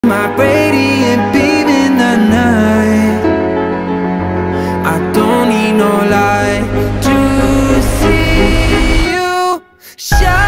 My radiant beam in the night, I don't need no light to see you shine.